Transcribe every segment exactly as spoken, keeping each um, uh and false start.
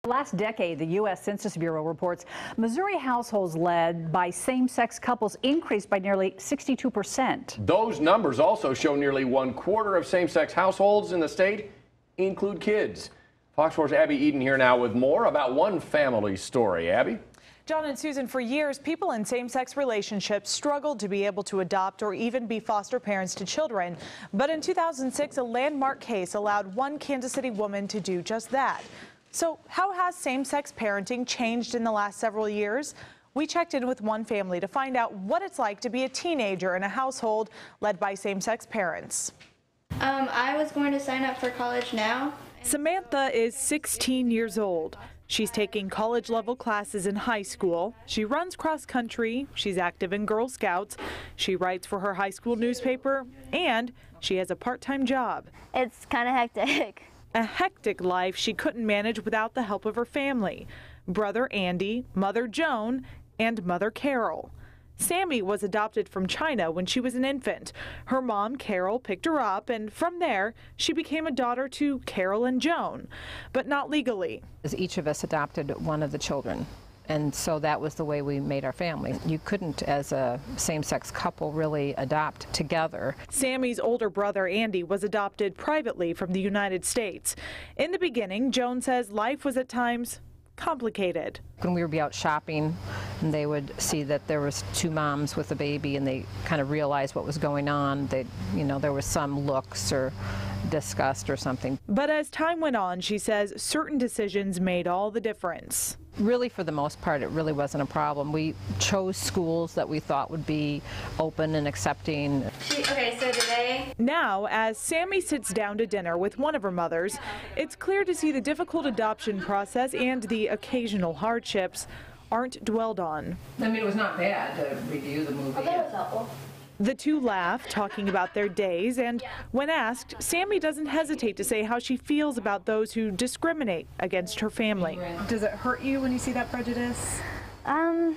Last decade, the U S Census Bureau reports Missouri households led by same-sex couples increased by nearly sixty-two percent. Those numbers also show nearly one quarter of same-sex households in the state include kids. Fox four's Abby Eden here now with more about one family story. Abby? John and Susan, for years, people in same-sex relationships struggled to be able to adopt or even be foster parents to children. But in two thousand six, a landmark case allowed one Kansas City woman to do just that. So how has same-sex parenting changed in the last several years? We checked in with one family to find out what it's like to be a teenager in a household led by same-sex parents. Um, I was going to sign up for college now. Samantha is sixteen years old. She's taking college-level classes in high school. She runs cross-country. She's active in Girl Scouts. She writes for her high school newspaper, and she has a part-time job. It's kind of hectic. A hectic life she couldn't manage without the help of her family. Brother Andy, mother Joan, and mother Carol. Sammy was adopted from China when she was an infant. Her mom, Carol, picked her up, and from there, she became a daughter to Carol and Joan, but not legally. Each of us adopted one of the children, and so that was the way we made our family. You couldn't, as a same-sex couple, really adopt together. Sammy's older brother, Andy, was adopted privately from the United States. In the beginning, Joan says life was at times complicated. When we would be out shopping, and they would see that there was two moms with a baby, and they kind of realized what was going on. They, you know, there was some looks or disgust or something. But as time went on, she says certain decisions made all the difference. Really, for the most part, it really wasn't a problem. We chose schools that we thought would be open and accepting. Okay, so today... Now, as Sammy sits down to dinner with one of her mothers, it's clear to see the difficult adoption process and the occasional hardships aren't dwelled on. I mean, it was not bad to review the movie. I thought it was helpful. The two laugh, talking about their days, and when asked, Sammy doesn't hesitate to say how she feels about those who discriminate against her family. Does it hurt you when you see that prejudice? Um,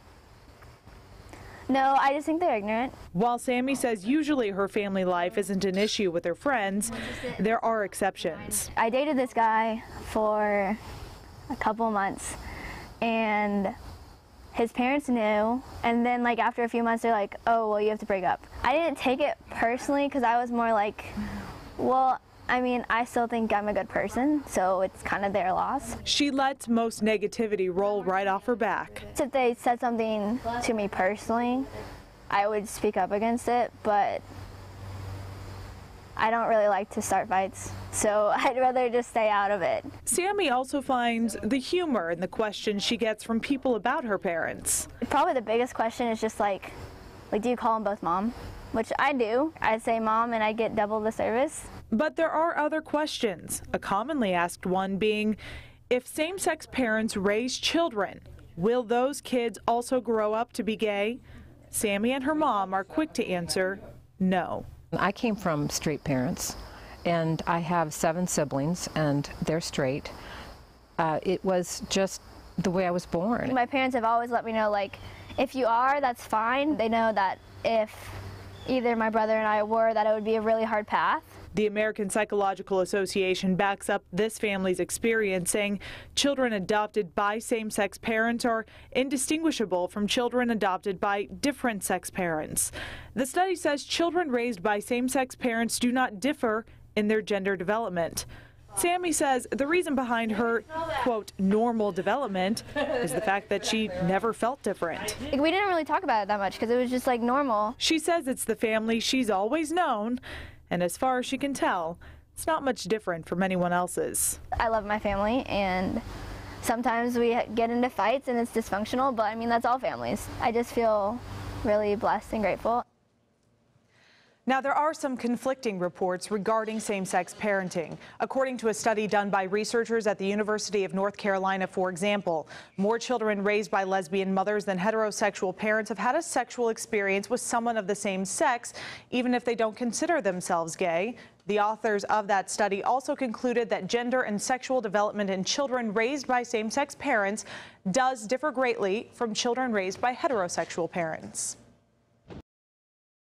no, I just think they're ignorant. While Sammy says usually her family life isn't an issue with her friends, there are exceptions. I dated this guy for a couple months, and his parents knew, and then like after a few months they're like, oh, well, you have to break up. I didn't take it personally because I was more like, well, I mean, I still think I'm a good person, so it's kind of their loss. She lets most negativity roll right off her back. If they said something to me personally, I would speak up against it, but I don't really like to start fights, so I'd rather just stay out of it. Sammy also finds the humor in the questions she gets from people about her parents. Probably the biggest question is just like, like, do you call them both mom? Which I do. I say mom and I get double the service. But there are other questions, a commonly asked one being, if same-sex parents raise children, will those kids also grow up to be gay? Sammy and her mom are quick to answer, no. I came from straight parents, and I have seven siblings, and they're straight. Uh, it was just the way I was born. My parents have always let me know, like, if you are, that's fine. They know that if either my brother and I were, that it would be a really hard path. The American Psychological Association backs up this family's experience, saying children adopted by same-sex parents are indistinguishable from children adopted by different sex parents. The study says children raised by same-sex parents do not differ in their gender development. Sammy says the reason behind her, quote, normal development is the fact that she never felt different. We didn't really talk about it that much because it was just like normal. She says it's the family she's always known, and as far as she can tell, it's not much different from anyone else's. I love my family, and sometimes we get into fights and it's dysfunctional, but I mean, that's all families. I just feel really blessed and grateful. Now, there are some conflicting reports regarding same-sex parenting. According to a study done by researchers at the University of North Carolina, for example, more children raised by lesbian mothers than heterosexual parents have had a sexual experience with someone of the same sex, even if they don't consider themselves gay. The authors of that study also concluded that gender and sexual development in children raised by same-sex parents does differ greatly from children raised by heterosexual parents.